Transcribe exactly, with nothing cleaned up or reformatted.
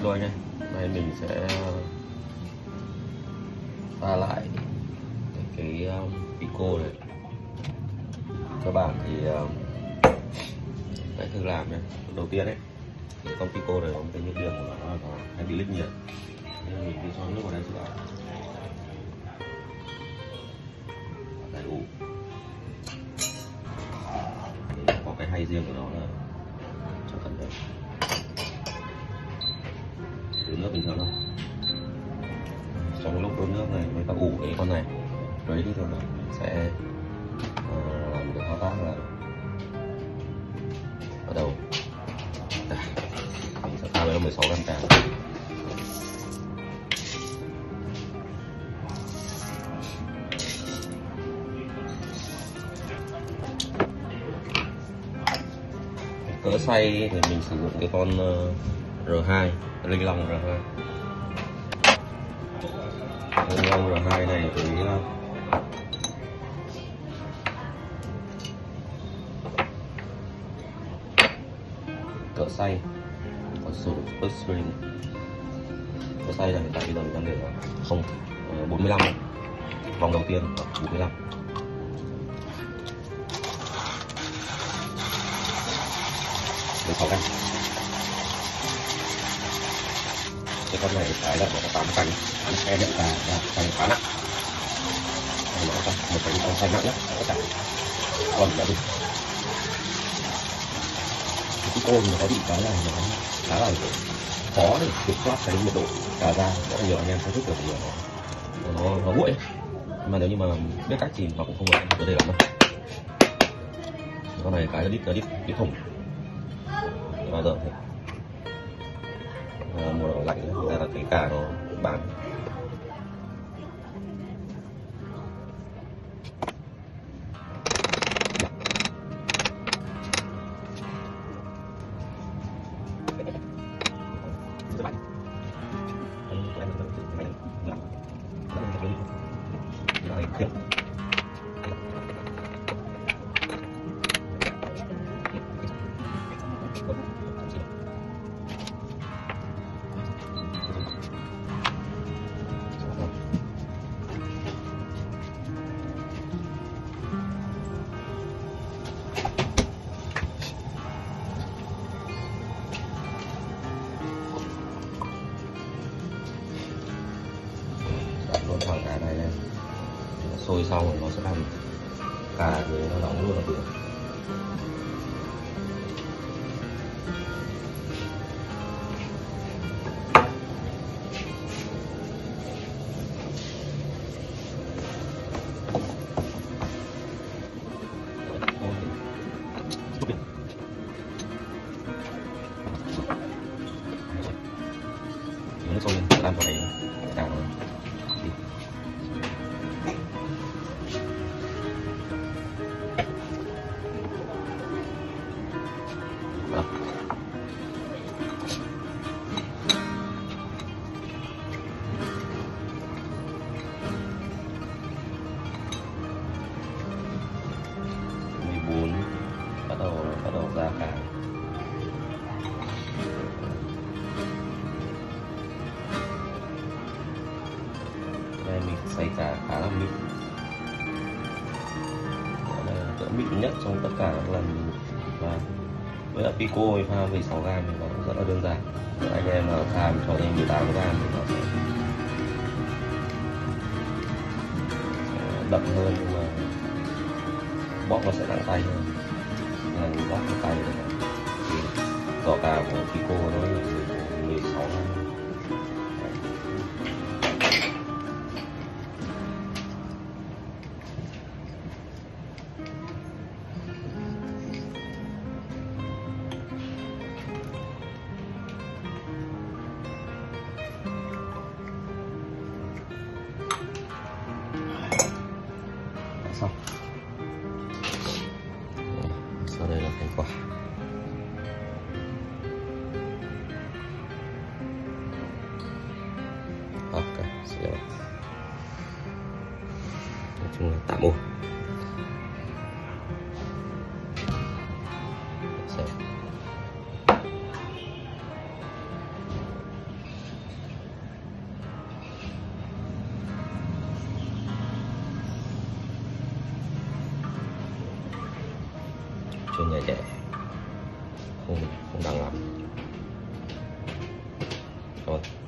Hello anh ơi, nay mình sẽ pha lại cái, cái um, Pico này. Cơ bản thì um, hãy thử làm nhé. Đầu tiên đấy, cái con Pico này có một cái nhược điểm của nó là nó hay bị lích nhiệt, nên mình đi cho nước vào đây trước đã. Đầy đủ. Có cái hay riêng của nó là cho cần đấy. Đun nước bình thường thôi. Trong lúc đun nước này mới ta ủ cái con này đấy thì thường là mình sẽ uh, làm cái thao tác là bắt đầu đây, mình sẽ pha với mười sáu gam trà. Cỡ xay thì mình sử dụng cái con uh, R hai, Linh Long R hai. Linh Long R hai này thì uh, cỡ xay có sử dụng First Spring. Cỡ xay là hiện tại bây giờ mình đang để là không bốn mươi lăm, vòng đầu tiên ở bốn mươi lăm. mười sáu gam. Cái con này cái là nó có tám cành, ăn xe đậm cả và cành khá nặng. Nó có một cái con xanh nặng nhất tất cả. Còn đã được. Cái côn nó có bị cái là nó khá là khó để kiểm soát cái nhiệt độ cả ra. Rất là nhiều anh em không thích được nhiều nó nó, nó nguội. Nhưng mà nếu như mà biết cách thì nó cũng không có vấn đề lắm đâu. Con này cái là đít đít đít thủng. Bao giờ thế à, mùa lạnh người ta là cái cả nó bán. Luôn thẳng cá này lên, sôi xong rồi nó sẽ làm cá dưới nó nóng luôn là được. Nước sôi lên làm vào này cá nó đó. mười bốn bắt đầu bắt đầu ra cá. Đây mình xay cá khá là mịn, đó là cỡ mịn nhất trong tất cả các lần. Và với lại Pico pha mười sáu gam thì nó cũng rất là đơn giản. Nếu anh em nào tham cho đến mười tám gam thì nó sẽ, sẽ đậm hơn, nhưng mà bóp nó sẽ nặng tay hơn. Là bóp cái tay này thì giỏ cá của Pico nó là mười sáu gam. Xong. Sau đây là thành quả. Ok, xin lỗi. Nói chung là tạm ổn. Xem. cho nhà trẻ, không không đáng lắm. Rồi